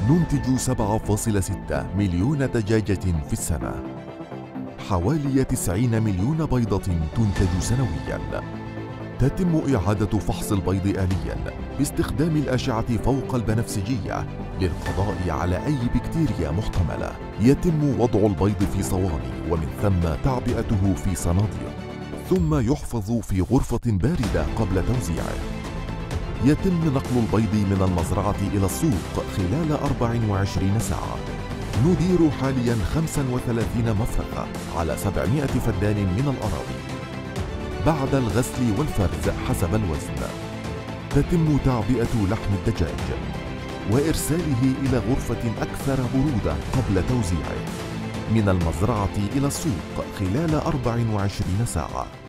ننتج 7.6 مليون دجاجة في السنة. حوالي 90 مليون بيضة تنتج سنوياً. تتم إعادة فحص البيض آلياً باستخدام الأشعة فوق البنفسجية للقضاء على أي بكتيريا محتملة. يتم وضع البيض في صواني ومن ثم تعبئته في صناديق، ثم يحفظ في غرفة باردة قبل توزيعه. يتم نقل البيض من المزرعة إلى السوق خلال 24 ساعة. ندير حالياً 35 مفرخة على 700 فدان من الأراضي. بعد الغسل والفرز حسب الوزن، تتم تعبئة لحم الدجاج وإرساله إلى غرفة أكثر برودة قبل توزيعه من المزرعة إلى السوق خلال 24 ساعة.